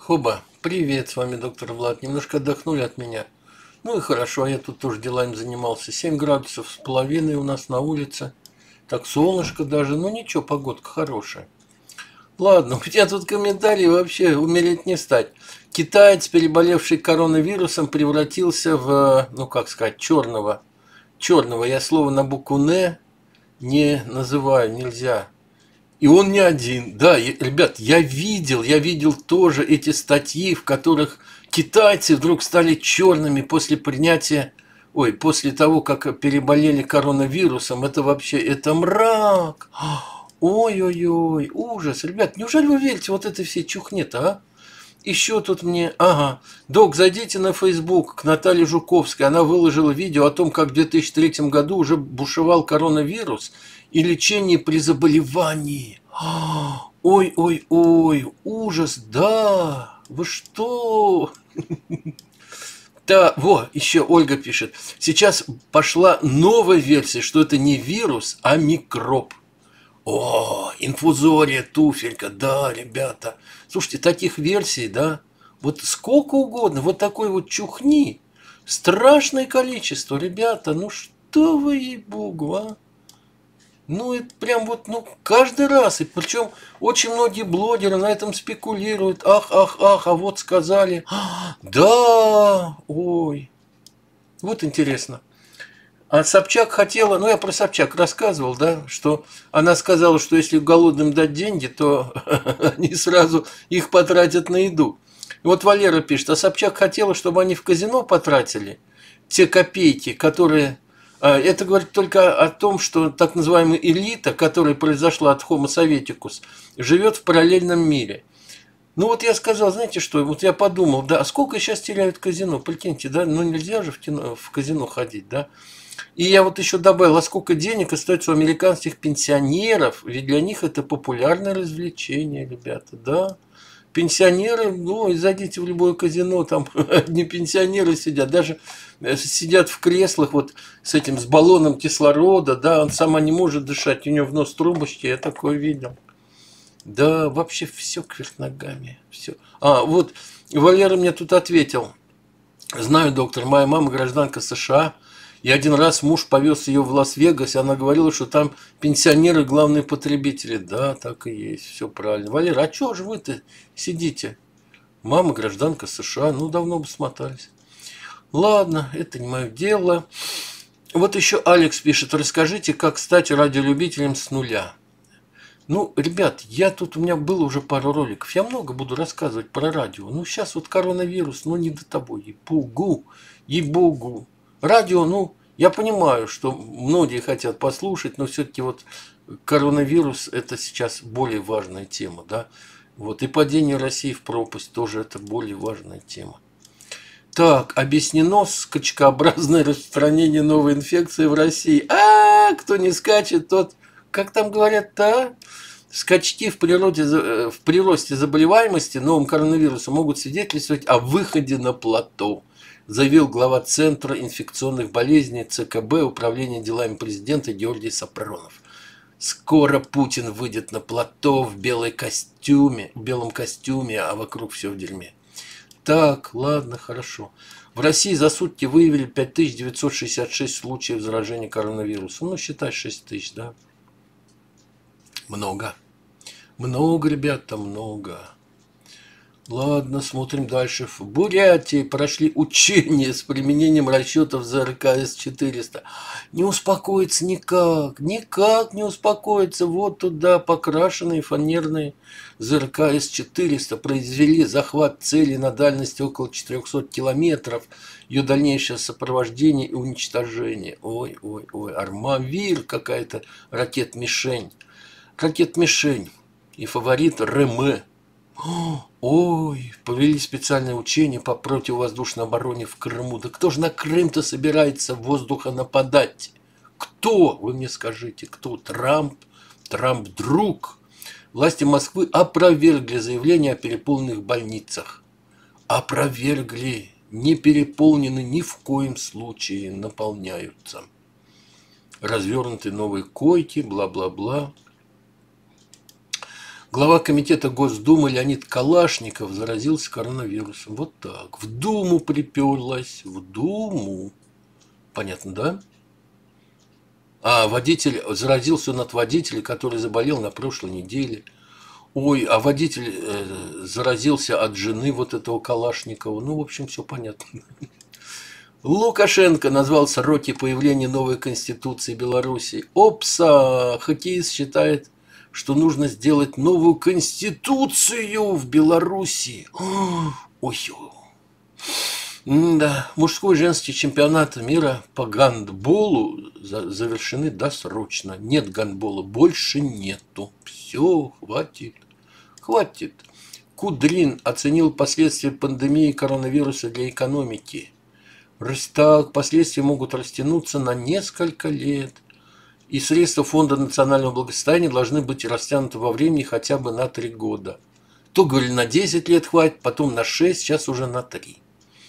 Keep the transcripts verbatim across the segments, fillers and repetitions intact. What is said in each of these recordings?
Хоба, привет, с вами доктор Влад. Немножко отдохнули от меня. Ну и хорошо, а я тут тоже делами занимался. Семь градусов с половиной у нас на улице. Так солнышко даже, ну ничего, погодка хорошая. Ладно, у меня тут комментарий вообще умереть не стать. Китаец, переболевший коронавирусом, превратился в, ну как сказать, черного. Черного, я слово на букву «Н» не называю, нельзя. И он не один. Да, я- ребят, я видел, я видел тоже эти статьи, в которых китайцы вдруг стали черными после принятия, ой, после того, как переболели коронавирусом. Это вообще, это мрак. Ой-ой-ой, ужас. Ребят, неужели вы верите вот этой всей чухне-то, а? Еще тут мне, ага, док, зайдите на Facebook к Наталье Жуковской. Она выложила видео о том, как в две тысячи третьем году уже бушевал коронавирус и лечение при заболевании. А, ой-ой-ой, ужас, да, вы что? Да, во, еще Ольга пишет. Сейчас пошла новая версия, что это не вирус, а микроб. О, инфузория, туфелька, да, ребята. Слушайте, таких версий, да, вот сколько угодно, вот такой вот чухни. Страшное количество, ребята, ну что вы, ей-богу, а? Ну, это прям вот, ну, каждый раз. И причем очень многие блогеры на этом спекулируют. Ах, ах, ах, а вот сказали. «А, да, ой, вот интересно. А Собчак хотела, ну я про Собчак рассказывал, да, что она сказала, что если голодным дать деньги, то они сразу их потратят на еду. И вот Валера пишет, а Собчак хотела, чтобы они в казино потратили те копейки, которые... а, Это говорит только о том, что так называемая элита, которая произошла от Homo советикус, живет в параллельном мире. Ну вот я сказал, знаете что, вот я подумал, да, а сколько сейчас теряют казино, прикиньте, да, ну нельзя же в, кино, в казино ходить, да. И я вот еще добавил, а сколько денег остается у американских пенсионеров, ведь для них это популярное развлечение, ребята, да. Пенсионеры, ну, и зайдите в любое казино, там одни пенсионеры сидят, даже э, сидят в креслах вот с этим, с баллоном кислорода, да, он сама не может дышать, у нее в нос трубочки, я такое видел. Да, вообще все кверх ногами, все. А, вот Валера мне тут ответил. Знаю, доктор, моя мама гражданка США, и один раз муж повез ее в Лас-Вегас, и она говорила, что там пенсионеры главные потребители. Да, так и есть, все правильно. Валера, а чего же вы-то сидите? Мама гражданка США, ну давно бы смотались. Ладно, это не мое дело. Вот еще Алекс пишет, расскажите, как стать радиолюбителем с нуля. Ну, ребят, я тут, у меня было уже пару роликов, я много буду рассказывать про радио. Ну, сейчас вот коронавирус, ну, не до того, ей-богу, ей-богу. Радио, ну, я понимаю, что многие хотят послушать, но все-таки вот коронавирус – это сейчас более важная тема, да. Вот, и падение России в пропасть тоже это более важная тема. Так, объяснено скачкообразное распространение новой инфекции в России. А, кто не скачет, тот, как там говорят-то, скачки в, природе, в приросте заболеваемости новым коронавирусом могут свидетельствовать о выходе на плато, заявил глава Центра инфекционных болезней ЦКБ Управления делами президента Георгий Сапронов. Скоро Путин выйдет на плато в белой костюме, в белом костюме, а вокруг все в дерьме. Так, ладно, хорошо. В России за сутки выявили пять тысяч девятьсот шестьдесят шесть случаев заражения коронавирусом. Ну, считай шесть тысяч, да? Много. Много, ребята, много. Ладно, смотрим дальше. В Бурятии прошли учения с применением расчетов ЗРК С четыреста. Не успокоится никак, никак не успокоится. Вот туда покрашенные фанерные ЗРК С четыреста произвели захват цели на дальности около четырехсот километров, ее дальнейшее сопровождение и уничтожение. Ой, ой, ой, Армавир какая-то ракет-мишень. Ракет-мишень и фаворит РМ. Ой, провели специальное учение по противовоздушной обороне в Крыму. Да кто же на Крым-то собирается воздуха нападать? Кто? Вы мне скажите, кто? Трамп? Трамп друг? Власти Москвы опровергли заявление о переполненных больницах. Опровергли. Не переполнены ни в коем случае, наполняются. Развернуты новые койки, бла-бла-бла. Глава комитета Госдумы Леонид Калашников заразился коронавирусом. Вот так. В Думу приперлась. В Думу. Понятно, да? А водитель, заразился он от водителя, который заболел на прошлой неделе. Ой, а водитель э, заразился от жены вот этого Калашникова. Ну, в общем, все понятно. Лукашенко назвал сроки появления новой конституции Беларуси. Опса! Хоккеист считает, что нужно сделать новую конституцию в Беларуси. Ой, да, мужской и женский чемпионаты мира по гандболу завершены досрочно. Нет гандбола, больше нету. Все, хватит. Хватит. Кудрин оценил последствия пандемии коронавируса для экономики. Так, последствия могут растянуться на несколько лет. И средства Фонда национального благосостояния должны быть растянуты во времени хотя бы на три года. То говорили, на десять лет хватит, потом на шесть, сейчас уже на три.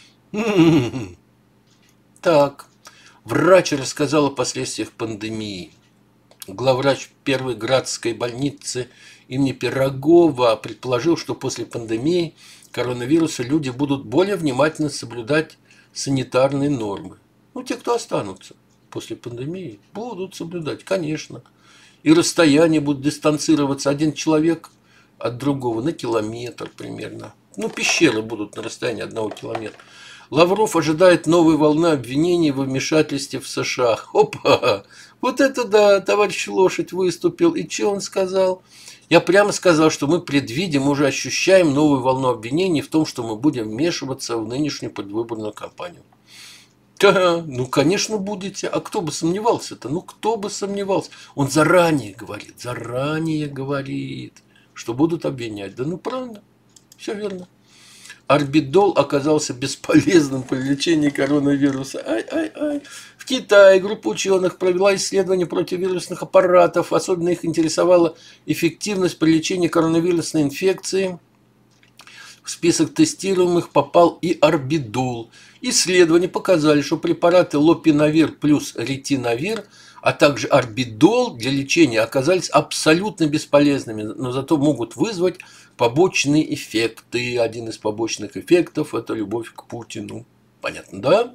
Так, врач рассказал о последствиях пандемии. Главврач Первой Градской больницы имени Пирогова предположил, что после пандемии коронавируса люди будут более внимательно соблюдать санитарные нормы. Ну, те, кто останутся после пандемии, будут соблюдать, конечно. И расстояние будет дистанцироваться один человек от другого на километр примерно. Ну, пещеры будут на расстоянии одного километра. Лавров ожидает новой волны обвинений в вмешательстве в США. Опа! Вот это да, товарищ Лошадь выступил. И что он сказал? Я прямо сказал, что мы предвидим, уже ощущаем новую волну обвинений в том, что мы будем вмешиваться в нынешнюю предвыборную кампанию. Да, ну, конечно, будете. А кто бы сомневался-то? Ну, кто бы сомневался? Он заранее говорит, заранее говорит, что будут обвинять. Да ну, правильно, все верно. Орбидол оказался бесполезным при лечении коронавируса. Ай-ай-ай. В Китае группа ученых провела исследования противовирусных аппаратов. Особенно их интересовала эффективность при лечении коронавирусной инфекции. В список тестируемых попал и орбидол. Исследования показали, что препараты лопинавир плюс ретинавир, а также орбидол для лечения оказались абсолютно бесполезными, но зато могут вызвать побочные эффекты. Один из побочных эффектов – это любовь к Путину. Понятно, да?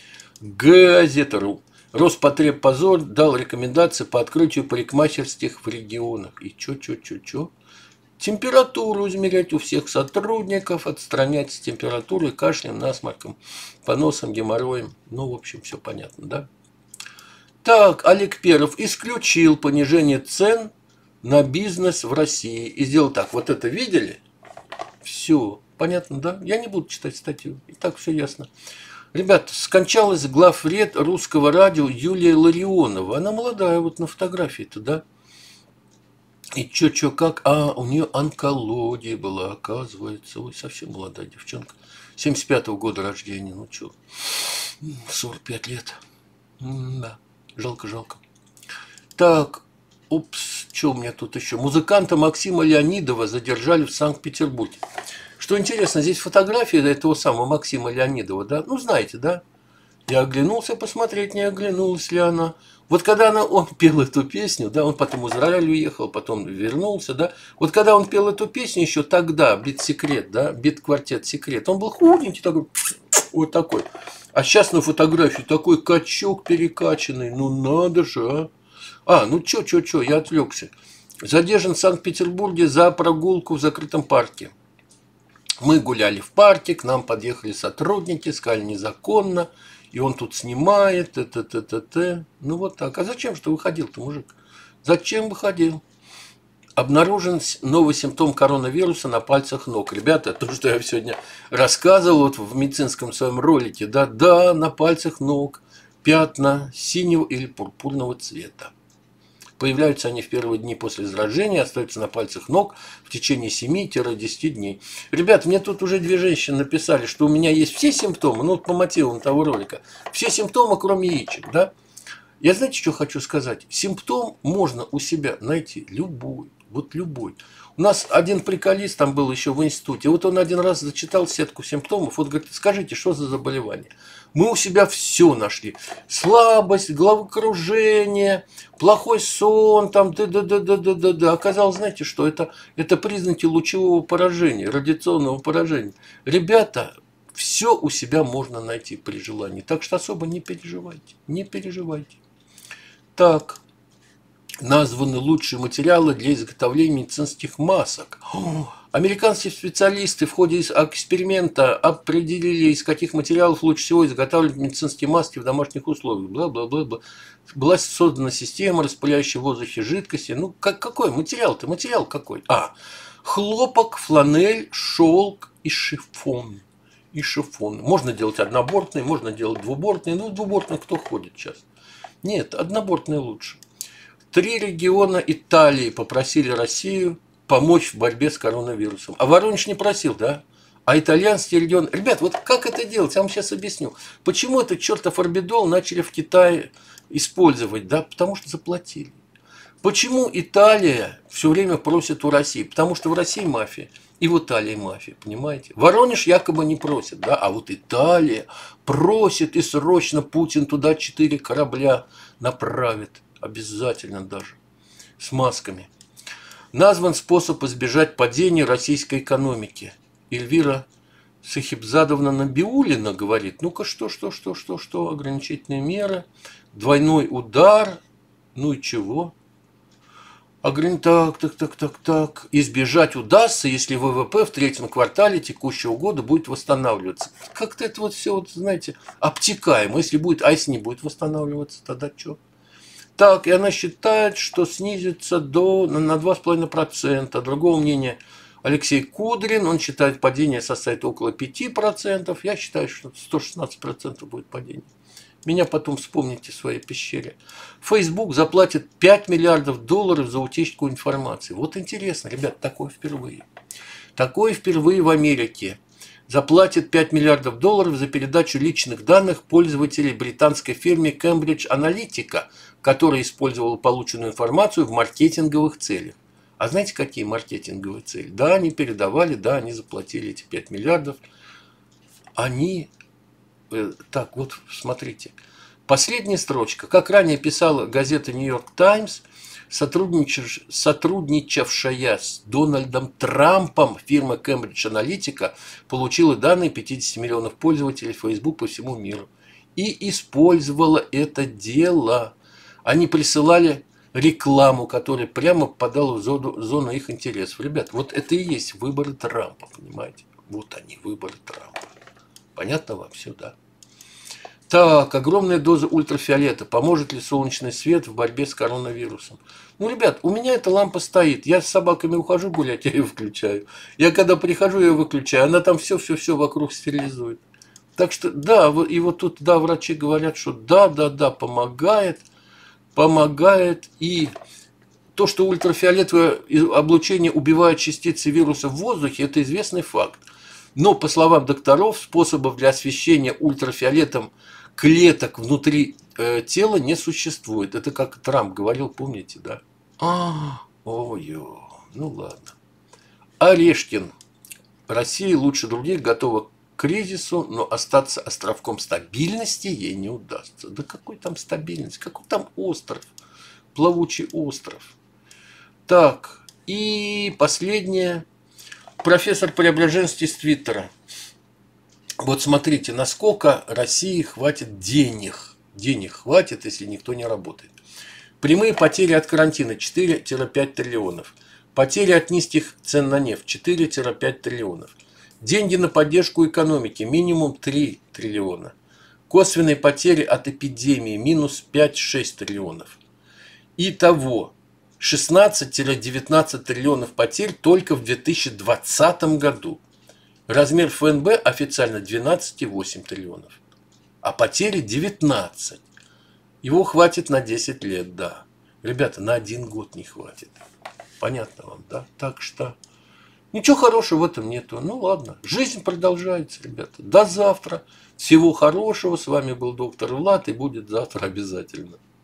Газета.ру. Роспотребнадзор дал рекомендации по открытию парикмахерских в регионах. И чё, чё, чё, чё? Температуру измерять у всех сотрудников, отстранять с температурой, кашлем, насморком, поносом, геморроем. Ну, в общем, все понятно, да? Так, Олег Перов исключил понижение цен на бизнес в России. И сделал так. Вот это видели? Все. Понятно, да? Я не буду читать статью. И так все ясно. Ребят, скончалась главред русского радио Юлия Ларионова. Она молодая, вот на фотографии-то, да? И чё, чё, как? А, у нее онкология была, оказывается. Ой, совсем молодая девчонка. семьдесят пятого года рождения. Ну, чё, сорок пять лет. Да, жалко, жалко. Так, упс, что у меня тут еще? Музыканта Максима Леонидова задержали в Санкт-Петербурге. Что интересно, здесь фотография этого самого Максима Леонидова, да? Ну, знаете, да? Я оглянулся посмотреть, не оглянулась ли она. Вот когда она, он пел эту песню, да, он потом в Израиль уехал, потом вернулся, да. Вот когда он пел эту песню еще тогда, бит-секрет, да, бит-квартет секрет, он был худенький такой, вот такой. А сейчас на фотографии такой качок перекачанный, ну надо же, а. А, ну чё, чё, чё, я отвлекся. Задержан в Санкт-Петербурге за прогулку в закрытом парке. Мы гуляли в парке, к нам подъехали сотрудники, сказали незаконно. И он тут снимает, т-т-т-т-т. Ну вот так. А зачем что выходил-то, мужик? Зачем выходил? Обнаружен новый симптом коронавируса на пальцах ног. Ребята, то, что я сегодня рассказывал вот в медицинском своем ролике, да, да, на пальцах ног пятна синего или пурпурного цвета. Появляются они в первые дни после заражения, остаются на пальцах ног в течение семи-десяти дней. Ребят, мне тут уже две женщины написали, что у меня есть все симптомы, ну, по мотивам того ролика, все симптомы, кроме яичек, да? Я знаете, что хочу сказать? Симптом можно у себя найти любой. Вот любой. У нас один приколист там был еще в институте. Вот он один раз зачитал сетку симптомов. Вот говорит, скажите, что за заболевание? Мы у себя все нашли. Слабость, головокружение, плохой сон, там, да-да-да-да-да-да. Оказалось, знаете что, это, это признаки лучевого поражения, радиационного поражения. Ребята, все у себя можно найти при желании. Так что особо не переживайте, не переживайте. Так. Названы лучшие материалы для изготовления медицинских масок. О, американские специалисты в ходе эксперимента определили, из каких материалов лучше всего изготавливать медицинские маски в домашних условиях. Бла-бла-бла-бла. Была создана система, распыляющая в воздухе жидкости. Ну, как, какой материал-то? Материал какой? А, хлопок, фланель, шелк и шифон. И шифон. Можно делать однобортные, можно делать двубортные. Ну, двубортные кто ходит сейчас? Нет, однобортные лучше. Три региона Италии попросили Россию помочь в борьбе с коронавирусом. А Воронеж не просил, да? А итальянский регион... Ребят, вот как это делать? Я вам сейчас объясню. Почему этот чертов орбидол начали в Китае использовать? Да, потому что заплатили. Почему Италия все время просит у России? Потому что в России мафия. И в Италии мафия, понимаете? Воронеж якобы не просит, да? А вот Италия просит, и срочно Путин туда четыре корабля направит. Обязательно даже. С масками. Назван способ избежать падения российской экономики. Эльвира Сахибзадовна Набиуллина говорит, ну-ка что, что, что, что, что, ограничительные меры, двойной удар, ну и чего? Ограни... Так, так, так, так, так. Избежать удастся, если ВВП в третьем квартале текущего года будет восстанавливаться. Как-то это вот все, вот, знаете, обтекаемо. Если будет, а если не будет восстанавливаться, тогда что? Так, и она считает, что снизится до, на два с половиной процента. Другого мнения Алексей Кудрин, он считает, падение составит около пяти процентов. Я считаю, что сто шестнадцать процентов будет падение. Меня потом вспомните в своей пещере. Facebook заплатит пять миллиардов долларов за утечку информации. Вот интересно, ребят, такое впервые. Такое впервые в Америке. Заплатит пять миллиардов долларов за передачу личных данных пользователей британской фирме Cambridge Analytica, которая использовала полученную информацию в маркетинговых целях. А знаете, какие маркетинговые цели? Да, они передавали, да, они заплатили эти пять миллиардов. Они... Э, так, вот, смотрите. Последняя строчка. Как ранее писала газета «Нью-Йорк Таймс», Сотрудничав... сотрудничавшая с Дональдом Трампом фирма Cambridge Analytica получила данные пятидесяти миллионов пользователей Facebook по всему миру и использовала это дело. Они присылали рекламу, которая прямо попадала в зону, зону их интересов. Ребят, вот это и есть выборы Трампа, понимаете? Вот они, выборы Трампа. Понятно вам все, да? Так, огромная доза ультрафиолета. Поможет ли солнечный свет в борьбе с коронавирусом? Ну, ребят, у меня эта лампа стоит. Я с собаками ухожу гулять, я ее включаю. Я когда прихожу, я ее выключаю. Она там все-все-все вокруг стерилизует. Так что, да, и вот тут, да, врачи говорят, что да, да, да, помогает. Помогает. И то, что ультрафиолетовое облучение убивает частицы вируса в воздухе, это известный факт. Но, по словам докторов, способов для освещения ультрафиолетом клеток внутри э, тела не существует. Это как Трамп говорил, помните, да? А, ой, ну ладно. Орешкин. Россия лучше других готова к кризису, но остаться островком стабильности ей не удастся. Да какой там стабильность? Какой там остров? Плавучий остров. Так, и последнее. Профессор Преображенский из Твиттера. Вот смотрите, насколько России хватит денег. Денег хватит, если никто не работает. Прямые потери от карантина четыре-пять триллионов. Потери от низких цен на нефть четыре-пять триллионов. Деньги на поддержку экономики минимум три триллиона. Косвенные потери от эпидемии минус пять-шесть триллионов. Итого шестнадцать-девятнадцать триллионов потерь только в две тысячи двадцатом году. Размер ФНБ официально двенадцать и восемь триллионов. А потери девятнадцать. Его хватит на десять лет, да. Ребята, на один год не хватит. Понятно вам, да? Так что ничего хорошего в этом нету. Ну ладно, жизнь продолжается, ребята. До завтра. Всего хорошего. С вами был доктор Влад, и будет завтра обязательно.